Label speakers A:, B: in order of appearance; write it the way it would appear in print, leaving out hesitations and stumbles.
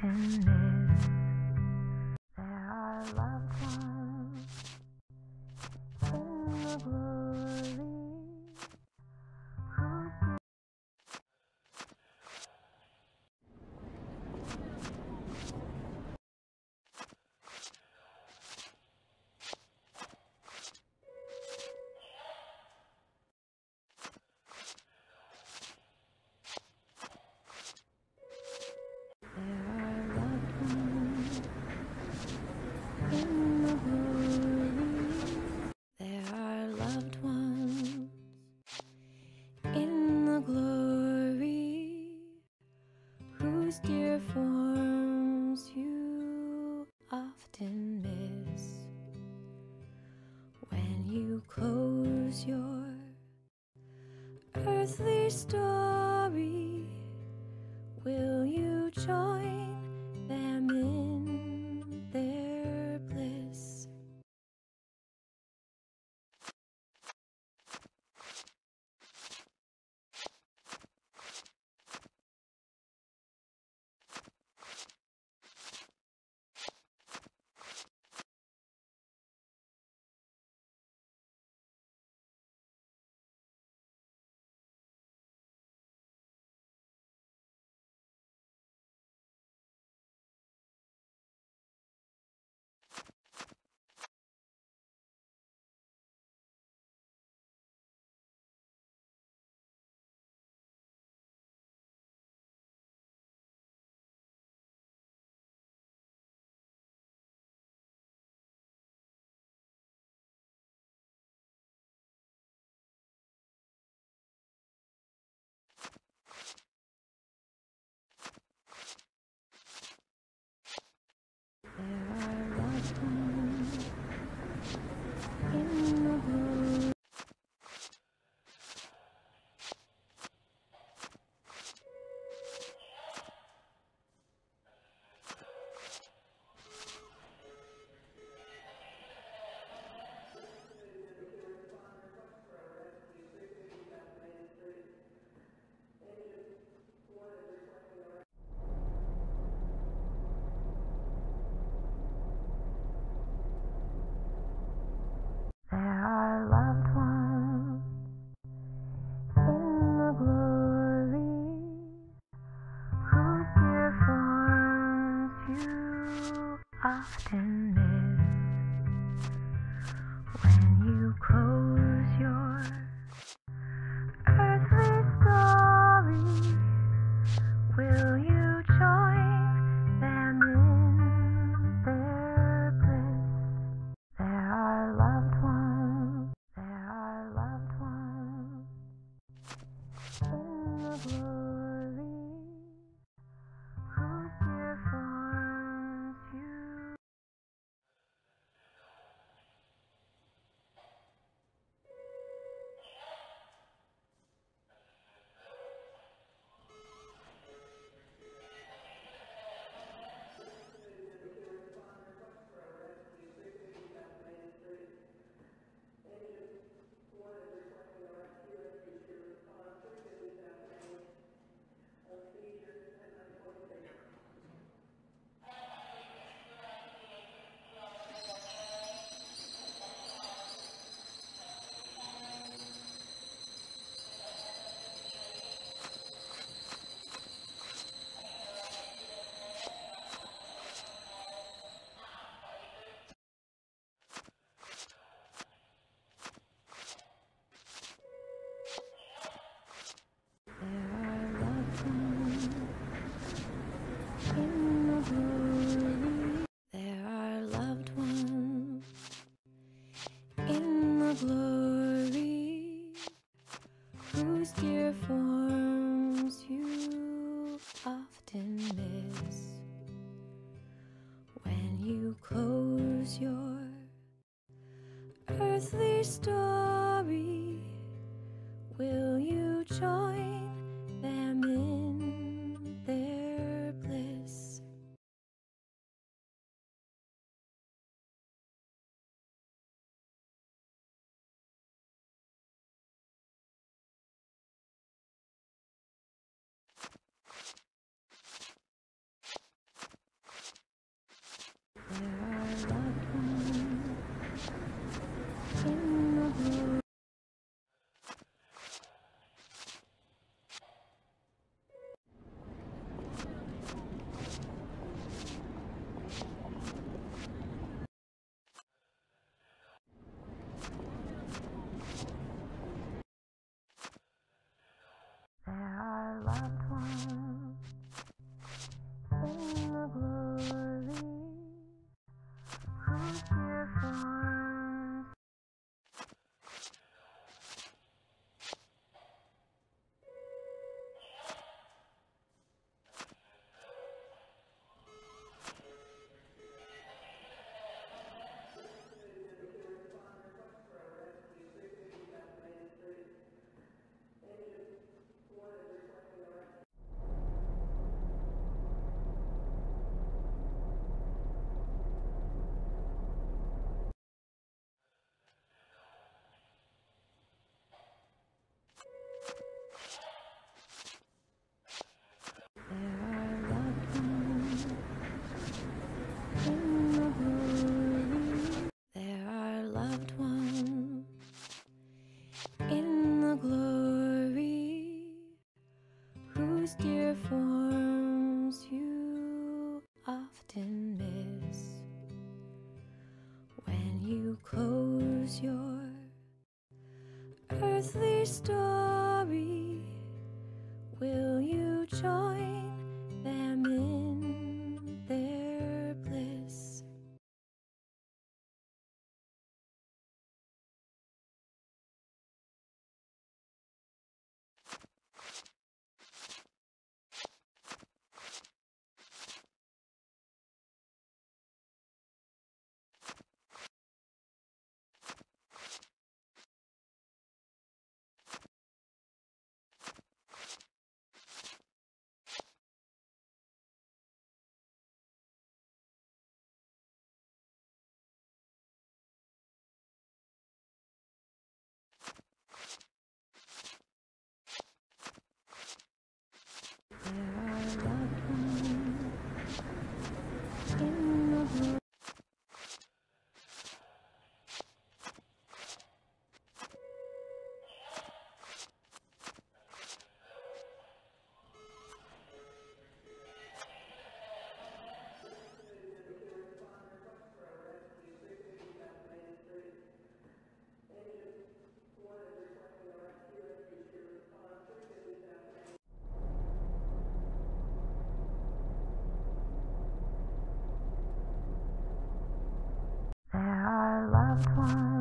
A: often miss. There are loved ones in the glory who there are loved ones in the glory. There are loved ones in the glory whose dear forms you often miss. When you close your earthly story, will you join them in their bliss? There are loved ones in the glory. There are loved ones in the glory whose dear forms you often miss. When you close your earthly story, will you join them in their bliss? There are loved ones, there are loved ones in the glory whose dear forms you There are loved ones in the glory. There are loved ones in the glory whose dear forms you often miss. When you close your earthly story, will you join them in their bliss? often miss. When you close your earthly story, will you join them in their bliss? There are loved ones in the blue. There are loved ones